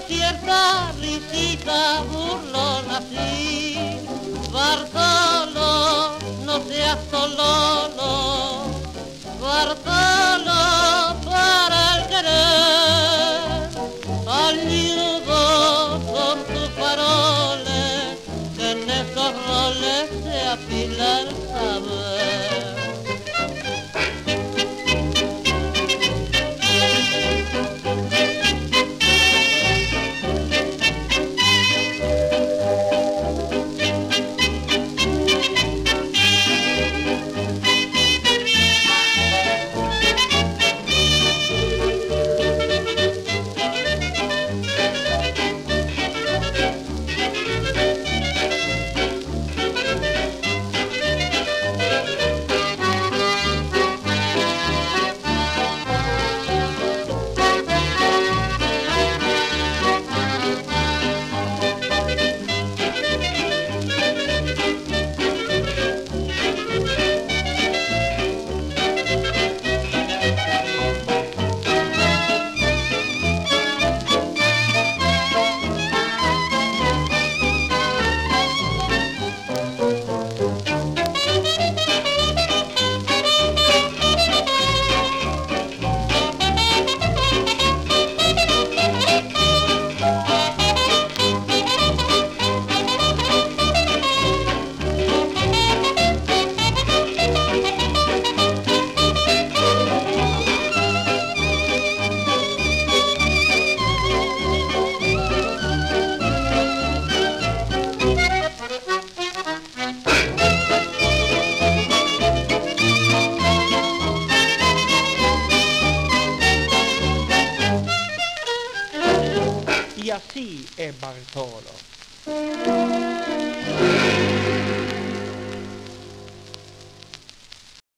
cierta risita burlona así. Bartolo, no seas sololo, Bartolo, para el querer, ayudo con tus faroles, que en esos roles se apila el saber. Y así es Bartolo.